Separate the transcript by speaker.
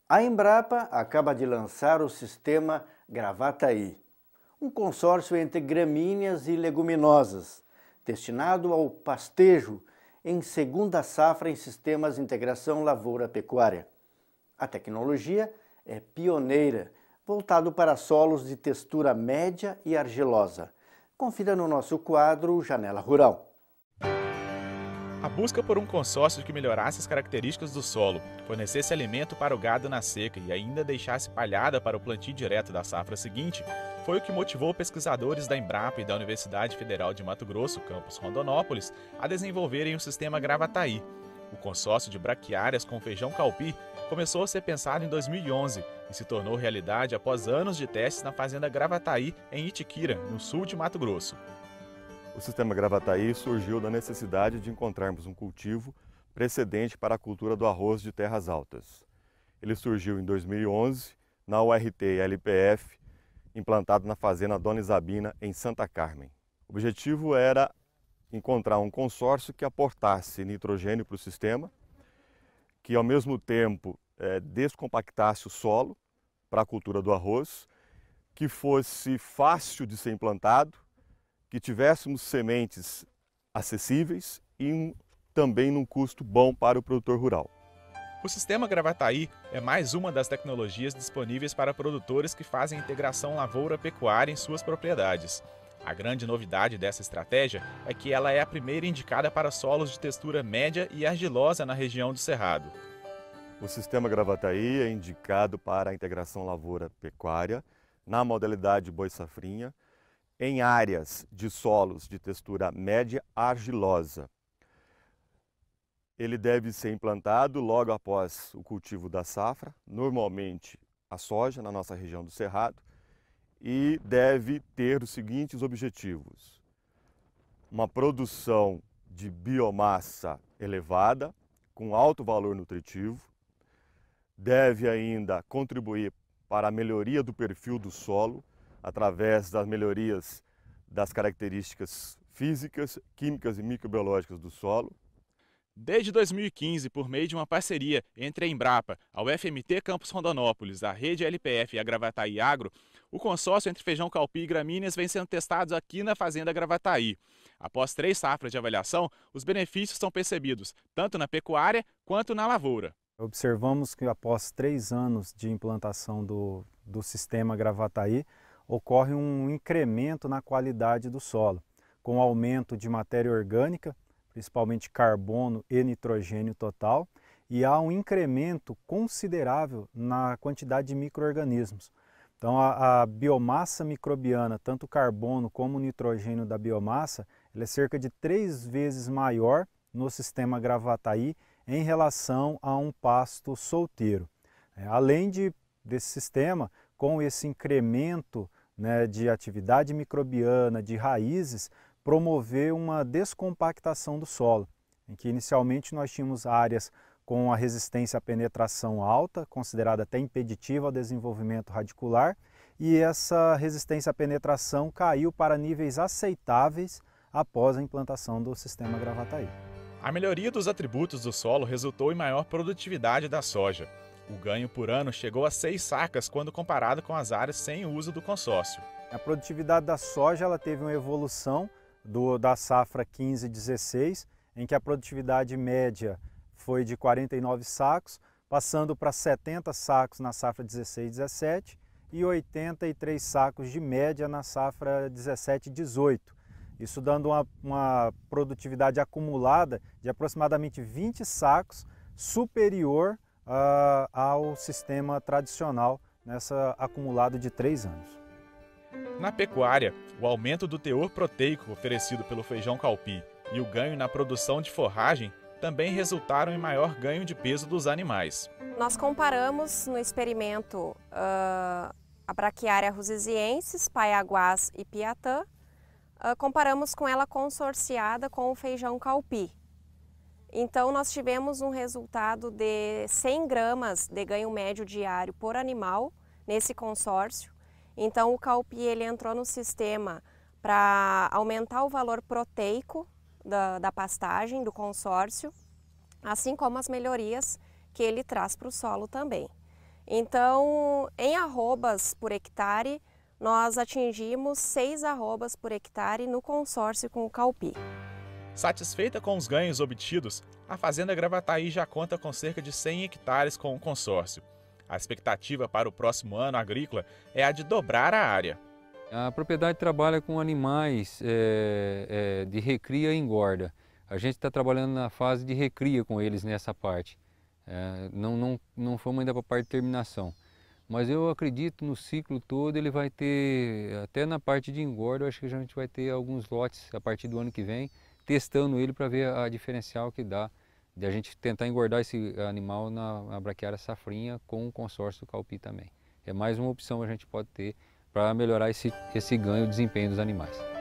Speaker 1: A Embrapa acaba de lançar o sistema Gravataí, um consórcio entre gramíneas e leguminosas, destinado ao pastejo em segunda safra em sistemas de integração lavoura-pecuária. A tecnologia é pioneira, voltado para solos de textura média e argilosa. Confira no nosso quadro Janela Rural.
Speaker 2: A busca por um consórcio que melhorasse as características do solo, fornecesse alimento para o gado na seca e ainda deixasse palhada para o plantio direto da safra seguinte, foi o que motivou pesquisadores da Embrapa e da Universidade Federal de Mato Grosso, campus Rondonópolis, a desenvolverem o sistema Gravataí. O consórcio de braquiárias com feijão calpi começou a ser pensado em 2011 e se tornou realidade após anos de testes na fazenda Gravataí, em Itiquira, no sul de Mato Grosso.
Speaker 3: O sistema Gravataí surgiu da necessidade de encontrarmos um cultivo precedente para a cultura do arroz de terras altas. Ele surgiu em 2011 na URT-LPF, implantado na fazenda Dona Isabina, em Santa Carmen. O objetivo era encontrar um consórcio que aportasse nitrogênio para o sistema, que ao mesmo tempo descompactasse o solo para a cultura do arroz, que fosse fácil de ser implantado, que tivéssemos sementes acessíveis e também num custo bom para o produtor rural.
Speaker 2: O sistema Gravataí é mais uma das tecnologias disponíveis para produtores que fazem integração lavoura-pecuária em suas propriedades. A grande novidade dessa estratégia é que ela é a primeira indicada para solos de textura média e argilosa na região do Cerrado.
Speaker 3: O sistema Gravataí é indicado para a integração lavoura-pecuária na modalidade boi-safrinha, em áreas de solos de textura média argilosa. Ele deve ser implantado logo após o cultivo da safra, normalmente a soja na nossa região do Cerrado, e deve ter os seguintes objetivos: uma produção de biomassa elevada, com alto valor nutritivo, deve ainda contribuir para a melhoria do perfil do solo, através das melhorias das características físicas, químicas e microbiológicas do solo.
Speaker 2: Desde 2015, por meio de uma parceria entre a Embrapa, a UFMT Campus Rondonópolis, a Rede LPF e a Gravataí Agro, o consórcio entre feijão calpi e gramíneas vem sendo testado aqui na fazenda Gravataí. Após 3 safras de avaliação, os benefícios são percebidos tanto na pecuária quanto na lavoura.
Speaker 4: Observamos que após 3 anos de implantação do sistema Gravataí, ocorre um incremento na qualidade do solo, com aumento de matéria orgânica, principalmente carbono e nitrogênio total, e há um incremento considerável na quantidade de micro-organismos. Então a biomassa microbiana, tanto o carbono como o nitrogênio da biomassa, ela é cerca de 3 vezes maior no sistema Gravataí em relação a um pasto solteiro. Além desse sistema, com esse incremento de atividade microbiana, de raízes, promover uma descompactação do solo, em que inicialmente nós tínhamos áreas com a resistência à penetração alta, considerada até impeditiva ao desenvolvimento radicular, e essa resistência à penetração caiu para níveis aceitáveis após a implantação do sistema Gravataí.
Speaker 2: A melhoria dos atributos do solo resultou em maior produtividade da soja. O ganho por ano chegou a 6 sacas quando comparado com as áreas sem o uso do consórcio.
Speaker 4: A produtividade da soja ela teve uma evolução da safra 15-16, em que a produtividade média foi de 49 sacos, passando para 70 sacos na safra 16-17 e 83 sacos de média na safra 17-18. Isso dando uma produtividade acumulada de aproximadamente 20 sacos superior ao sistema tradicional nessa acumulado de 3 anos.
Speaker 2: Na pecuária, o aumento do teor proteico oferecido pelo feijão calpi e o ganho na produção de forragem também resultaram em maior ganho de peso dos animais.
Speaker 5: Nós comparamos no experimento a braquiária rusiziensis, paiaguás e piatã, comparamos com ela consorciada com o feijão calpi. Então nós tivemos um resultado de 100 gramas de ganho médio diário por animal nesse consórcio. Então o calpi ele entrou no sistema para aumentar o valor proteico da pastagem, do consórcio, assim como as melhorias que ele traz para o solo também. Então, em arrobas por hectare, nós atingimos 6 arrobas por hectare no consórcio com o Caupi.
Speaker 2: Satisfeita com os ganhos obtidos, a Fazenda Gravataí já conta com cerca de 100 hectares com o consórcio. A expectativa para o próximo ano agrícola é a de dobrar a área.
Speaker 6: A propriedade trabalha com animais de recria e engorda. A gente está trabalhando na fase de recria com eles nessa parte. Não fomos ainda para a parte de terminação. Mas eu acredito no ciclo todo ele vai ter, até na parte de engorda, eu acho que a gente vai ter alguns lotes a partir do ano que vem, testando ele para ver a diferencial que dá de a gente tentar engordar esse animal na braquiária safrinha com o consórcio do Caupi também. É mais uma opção que a gente pode ter para melhorar esse ganho, o desempenho dos animais.